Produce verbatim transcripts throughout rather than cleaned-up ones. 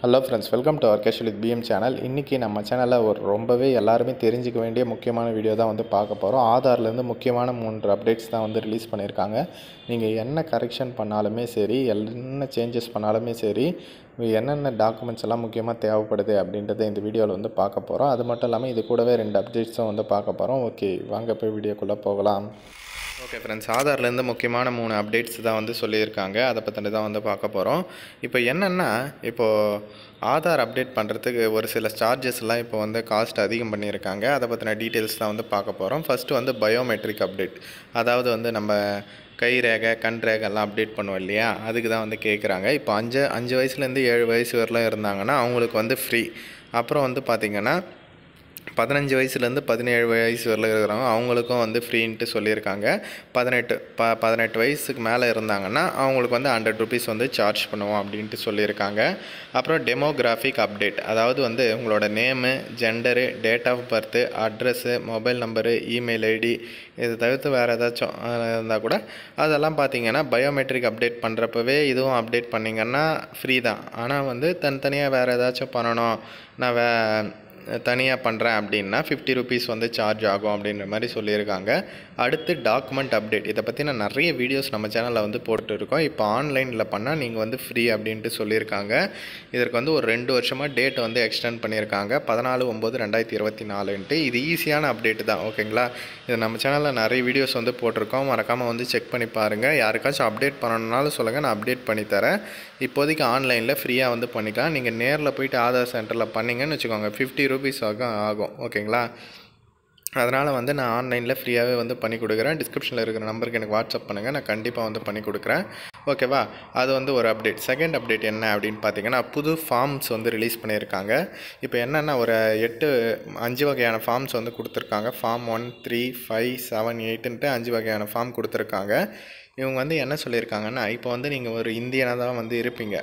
Hello friends, welcome to our casual with PM channel. இன்றைக்கி நம்ம சேனலில் ஒரு ரொம்பவே எல்லாருமே தெரிஞ்சிக்க வேண்டிய முக்கியமான வீடியோ தான் வந்து பார்க்க போகிறோம். ஆதார்லேருந்து முக்கியமான மூன்று அப்டேட்ஸ் தான் வந்து ரிலீஸ் பண்ணியிருக்காங்க. நீங்கள் என்ன கரெக்ஷன் பண்ணாலுமே சரி, என்ன சேஞ்சஸ் பண்ணாலுமே சரி, என்னென்ன டாக்குமெண்ட்ஸ் எல்லாம் முக்கியமாக தேவைப்படுது அப்படின்றத இந்த வீடியோவில் வந்து பார்க்க போகிறோம். அது மட்டும் இல்லாமல் இது கூடவே ரெண்டு அப்டேட்ஸும் வந்து பார்க்க போகிறோம். ஓகே, வாங்க போய் வீடியோக்குள்ளே போகலாம். ஓகே ஃப்ரெண்ட்ஸ், ஆதார்லேருந்து முக்கியமான மூணு அப்டேட்ஸ் தான் வந்து சொல்லியிருக்காங்க. அதை பற்றி தான் வந்து பார்க்க போகிறோம். இப்போ என்னென்னா, இப்போது ஆதார் அப்டேட் பண்ணுறதுக்கு ஒரு சில சார்ஜஸ்லாம் இப்போ வந்து காஸ்ட் அதிகம் பண்ணியிருக்காங்க. அதை பற்றின டீட்டெயில்ஸ் தான் வந்து பார்க்க போகிறோம். ஃபஸ்ட்டு வந்து பயோமெட்ரிக் அப்டேட், அதாவது வந்து நம்ம கை ரேகை கண் ரேகைலாம் அப்டேட் பண்ணுவோம் இல்லையா, அதுக்கு தான் வந்து கேட்குறாங்க. இப்போ அஞ்சு அஞ்சு வயசுலேருந்து ஏழு வயசு வரலாம் இருந்தாங்கன்னா அவங்களுக்கு வந்து ஃப்ரீ. அப்புறம் வந்து பார்த்திங்கன்னா பதினஞ்சு வயசுலேருந்து பதினேழு வயசு வரல இருக்கிறவங்க அவங்களுக்கும் வந்து ஃப்ரீன்ட்டு சொல்லியிருக்காங்க. பதினெட்டு ப பதினெட்டு வயசுக்கு மேலே இருந்தாங்கன்னா அவங்களுக்கு வந்து ஹண்ட்ரட் ருபீஸ் வந்து சார்ஜ் பண்ணுவோம் அப்படின்ட்டு சொல்லியிருக்காங்க. அப்புறம் டெமோகிராஃபிக் அப்டேட், அதாவது வந்து உங்களோட name, gender, date of birth, address, mobile number, email ID, இது தவிர்த்து வேறு ஏதாச்சும் இருந்தால் கூட அதெல்லாம் பார்த்திங்கன்னா பயோமெட்ரிக் அப்டேட் பண்ணுறப்பவே இதுவும் அப்டேட் பண்ணிங்கன்னா ஃப்ரீ தான். ஆனால் வந்து தனித்தனியாக வேறு ஏதாச்சும் பண்ணணும், நான் வே தனியாக பண்ணுறேன் அப்படின்னா ஃபிஃப்டி ருபீஸ் வந்து சார்ஜ் ஆகும் அப்படின்ற மாதிரி சொல்லியிருக்காங்க. அடுத்து டாக்குமெண்ட் அப்டேட், இதை பற்றி நான் நிறைய வீடியோஸ் நம்ம சேனலில் வந்து போட்டுருக்கோம். இப்போ ஆன்லைனில் பண்ணால் நீங்கள் வந்து ஃப்ரீ அப்படின்ட்டு சொல்லியிருக்காங்க. இதற்கு வந்து ஒரு ரெண்டு வருஷமாக டேட் வந்து எக்ஸ்டெண்ட் பண்ணியிருக்காங்க, பதினாலு ஒம்பது ரெண்டாயிரத்தி இருபத்தி நாலுன்ட்டு. இது ஈஸியான அப்டேட் தான், ஓகேங்களா. இது நம்ம சேனலில் நிறைய வீடியோஸ் வந்து போட்டிருக்கோம், மறக்காமல் வந்து செக் பண்ணி பாருங்கள். யாருக்காச்சும் அப்டேட் பண்ணணுன்னாலும் சொல்லுங்கள், நான் அப்டேட் பண்ணித்தரேன். இப்போதைக்கு ஆன்லைனில் ஃப்ரீயாக வந்து பண்ணிக்கலாம். நீங்கள் நேரில் போய்ட்டு ஆதார் சென்டரில் பண்ணிங்கன்னு வச்சுக்கோங்க, ஃபிஃப்டி ருபீஸ் ஆகும் ஆகும் ஓகேங்களா. அதனால் வந்து நான் ஆன்லைனில் ஃப்ரீயாகவே வந்து பண்ணி கொடுக்குறேன். டிஸ்கிரிப்ஷனில் இருக்கிற நம்பருக்கு எனக்கு வாட்ஸ்அப் பண்ணுங்கள், நான் கண்டிப்பாக வந்து பண்ணி கொடுக்குறேன், ஓகேவா. அது வந்து ஒரு அப்டேட். செகண்ட் அப்டேட் என்ன அப்படின்னு பார்த்தீங்கன்னா, புது ஃபார்ம்ஸ் வந்து ரிலீஸ் பண்ணியிருக்காங்க. இப்போ என்னென்னா ஒரு எட்டு அஞ்சு வகையான ஃபார்ம்ஸ் வந்து கொடுத்துருக்காங்க. Form one three five seven எயிட்டுன்ட்டு அஞ்சு வகையான ஃபார்ம் கொடுத்துருக்காங்க. இவங்க வந்து என்ன சொல்லியிருக்காங்கன்னா, இப்போ வந்து நீங்கள் ஒரு இந்தியனாக தான் வந்து இருப்பீங்க,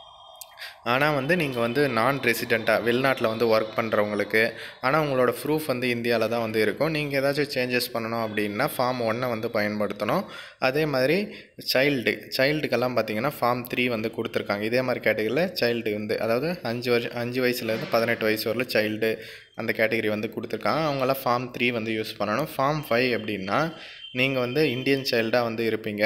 ஆனால் வந்து நீங்கள் வந்து நான் ரெசிடெண்ட்டாக வெளிநாட்டில் வந்து ஒர்க் பண்ணுறவங்களுக்கு, ஆனால் உங்களோட ப்ரூஃப் வந்து இந்தியாவில் தான் வந்து இருக்கும். நீங்கள் ஏதாச்சும் சேஞ்சஸ் பண்ணணும் அப்படின்னா ஃபார்ம் ஒன்னை வந்து பயன்படுத்தணும். அதே மாதிரி சைல்டு சைல்டுக்கெல்லாம் பார்த்திங்கன்னா ஃபார்ம் த்ரீ வந்து கொடுத்துருக்காங்க. இதே மாதிரி கேட்டகரியில் சைல்டு வந்து, அதாவது அஞ்சு வருஷம் அஞ்சு வயசுலேருந்து பதினெட்டு வயசு வரலும் சைல்டு அந்த கேட்டகரி வந்து கொடுத்துருக்காங்க. அவங்களாம் ஃபார்ம் த்ரீ வந்து யூஸ் பண்ணணும். ஃபார்ம் ஃபைவ் அப்படின்னா நீங்கள் வந்து இந்தியன் சைல்டாக வந்து இருப்பீங்க,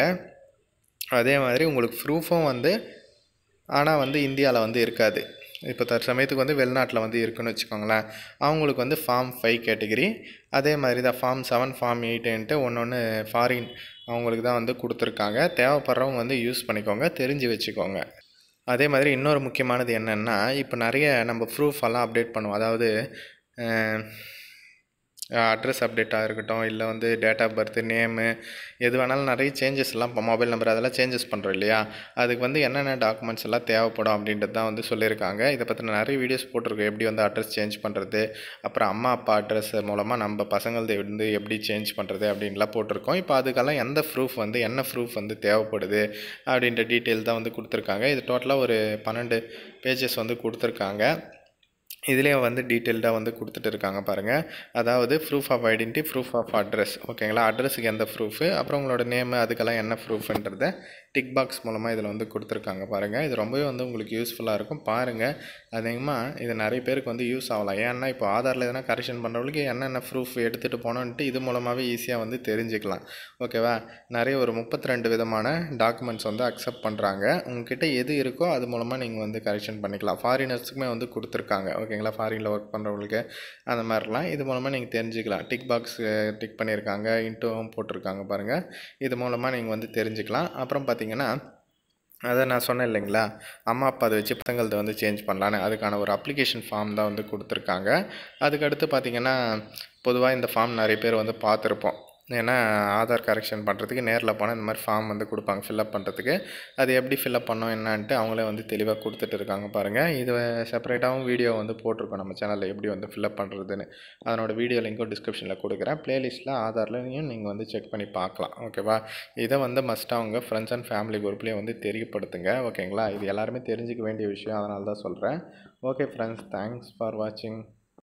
அதே மாதிரி உங்களுக்கு ப்ரூஃபும் வந்து ஆனால் வந்து இந்தியாவில் வந்து இருக்காது. இப்போ தற்சமயத்துக்கு வந்து வெளிநாட்டில் வந்து இருக்குன்னு வச்சுக்கோங்களேன், அவங்களுக்கு வந்து ஃபார்ம் ஃபைவ் கேட்டகிரி. அதே மாதிரி தான் ஃபார்ம் செவன் ஃபார்ம் எயிட்டுன்ட்டு ஒன்று ஒன்று ஃபாரின் அவங்களுக்கு தான் வந்து கொடுத்துருக்காங்க. தேவைப்படுறவங்க வந்து யூஸ் பண்ணிக்கோங்க, தெரிஞ்சு வச்சுக்கோங்க. அதே மாதிரி இன்னொரு முக்கியமானது என்னென்னா, இப்போ நிறைய நம்ம ப்ரூஃப் எல்லாம் அப்டேட் பண்ணுவோம், அதாவது அட்ரஸ் அப்டேட்டாக இருக்கட்டும், இல்லை வந்து டேட் ஆஃப் பர்த்து, நேமு, எது வேணாலும் நிறைய சேஞ்சஸ் எல்லாம் இப்போ மொபைல் நம்பர் அதெல்லாம் சேஞ்சஸ் பண்ணுறோம் இல்லையா, அதுக்கு வந்து என்னென்ன டாக்குமெண்ட்ஸ் எல்லாம் தேவைப்படும் அப்படின்றது தான் வந்து சொல்லியிருக்காங்க. இதை பற்றி நிறைய வீடியோஸ் போட்டிருக்கோம், எப்படி வந்து அட்ரஸ் சேஞ்ச் பண்ணுறது, அப்புறம் அம்மா அப்பா அட்ரஸ் மூலமாக நம்ம பசங்களது வந்து எப்படி சேஞ்ச் பண்ணுறது அப்படின்லாம் போட்டிருக்கோம். இப்போ அதுக்கெல்லாம் எந்த ப்ரூஃப் வந்து என்ன ப்ரூஃப் வந்து தேவைப்படுது அப்படின்ற டீட்டெயில் தான் வந்து கொடுத்துருக்காங்க. இது டோட்டலாக ஒரு பன்னெண்டு பேஜஸ் வந்து கொடுத்துருக்காங்க. இதுலேயே வந்து டீட்டெயில்டாக வந்து கொடுத்துட்டு இருக்காங்க பாருங்கள். அதாவது proof of identity, proof of address, ஓகேங்களா. அட்ரஸுக்கு எந்த ப்ரூஃபு, அப்புறம் உங்களோட நேமு, அதுக்கெல்லாம் என்ன ப்ரூஃப்ன்றதை டிக் பாக்ஸ் மூலமாக இதில் வந்து கொடுத்துருக்காங்க பாருங்கள். இது ரொம்பவே வந்து உங்களுக்கு யூஸ்ஃபுல்லாக இருக்கும், பாருங்கள். அதிகமாக இது நிறைய பேருக்கு வந்து யூஸ் ஆகலாம். ஏன்னா இப்போ ஆதாரில் எதனா கரெக்ஷன் பண்ணுறவங்களுக்கு என்னென்ன ப்ரூஃப் எடுத்துகிட்டு போனோன்ட்டு இது மூலமாகவே ஈஸியாக வந்து தெரிஞ்சுக்கலாம், ஓகேவா. நிறைய ஒரு முப்பத்தி ரெண்டு விதமான டாக்குமெண்ட்ஸ் வந்து அக்செப்ட் பண்ணுறாங்க. உங்ககிட்ட எது இருக்கோ அது மூலமாக நீங்கள் வந்து கரெக்ஷன் பண்ணிக்கலாம். ஃபாரினர்ஸுக்குமே வந்து கொடுத்துருக்காங்க, ஓகேங்களா. ஃபாரினில் ஒர்க் பண்ணுறவங்களுக்கு அந்த மாதிரிலாம் இது மூலமாக நீங்கள் தெரிஞ்சுக்கலாம். டிக் பாக்ஸ் டிக் பண்ணியிருக்காங்க, இன்ட்டும் போட்டிருக்காங்க பாருங்கள். இது மூலமாக நீங்கள் வந்து தெரிஞ்சுக்கலாம். அப்புறம் பார்த்தீங்கன்னா, அதை நான் சொன்னேன் இல்லைங்களா, அம்மா அப்பா அதை வச்சு பசங்கள்த வந்து சேஞ்ச் பண்ணலான்னு, அதுக்கான ஒரு அப்ளிகேஷன் ஃபார்ம் தான் வந்து கொடுத்துருக்காங்க. அதுக்கடுத்து பார்த்திங்கன்னா, பொதுவாக இந்த ஃபார்ம் நிறைய பேர் வந்து பார்த்துருப்போம். ஏன்னா ஆதார் கரெக்ஷன் பண்ணுறதுக்கு நேரில் போனால் இந்த மாதிரி ஃபார்ம் வந்து கொடுப்பாங்க ஃபில்அப் பண்ணுறதுக்கு. அது எப்படி ஃபில்அப் பண்ணோம் என்னான்ட்டு அவங்களே வந்து தெளிவாக கொடுத்துட்டு இருக்காங்க பாருங்கள். இது செப்பரேட்டாகவும் வீடியோ வந்து போட்டிருக்கோம் நம்ம சேனலில், எப்படி வந்து ஃபில்அப் பண்ணுறதுன்னு. அதனோட வீடியோ லிங்க்கும் டிஸ்கிரிப்ஷனில் கொடுக்குறேன். ப்ளேலிஸ்ட்டில் ஆதார்லையும் நீங்கள் வந்து செக் பண்ணி பார்க்கலாம், ஓகேவா. இதை வந்து மஸ்ட்டாக அவங்க ஃப்ரெண்ட்ஸ் அண்ட் ஃபேமிலி குரூப்லேயே வந்து தெரியப்படுத்துங்க, ஓகேங்களா. இது எல்லாருமே தெரிஞ்சிக்க வேண்டிய விஷயம், அதனால தான் சொல்கிறேன். ஓகே ஃப்ரெண்ட்ஸ், தேங்க்ஸ் ஃபார் வாட்சிங்.